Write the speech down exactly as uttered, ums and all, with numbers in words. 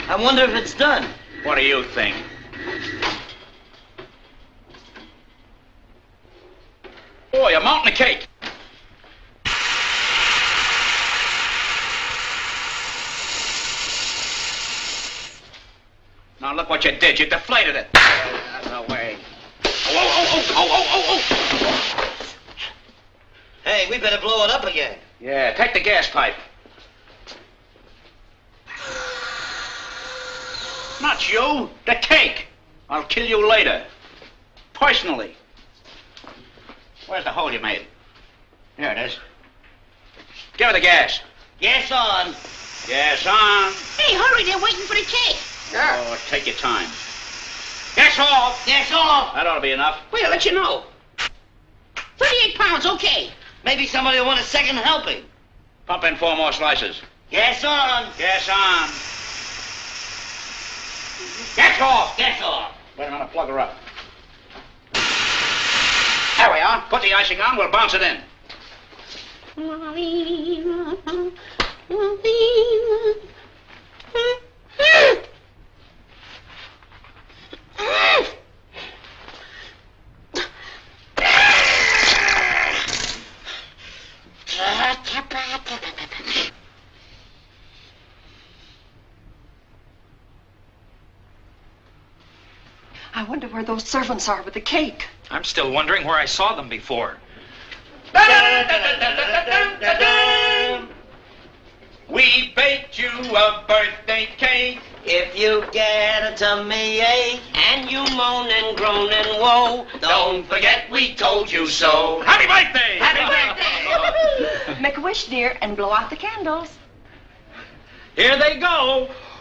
I wonder if it's done. What do you think? Boy, a mountain of cake. Now look what you did. You deflated it. Out of the way. Oh, oh, oh, oh, oh, oh, oh. Hey, we better blow it up again. Yeah, take the gas pipe. Not you, the cake. I'll kill you later. Personally. Where's the hole you made? Here it is. Give her the gas. Gas on. Gas on. Hey, hurry, they're waiting for the cake. Oh, take your time. Gas off. Gas off. That ought to be enough. Wait, I'll let you know. thirty-eight pounds, okay. Maybe somebody will want a second helping. Pump in four more slices. Gas on. Gas on. Gas off. Gas off. Wait a minute, plug her up. There we are. Put the icing on, we'll bounce it in. I wonder where those servants are with the cake. I'm still wondering where I saw them before. We baked you a birthday cake. If you get a tummy ache and you moan and groan and woe, don't forget we told you so. Happy birthday! Happy birthday! Make a wish, dear, and blow out the candles. Here they go.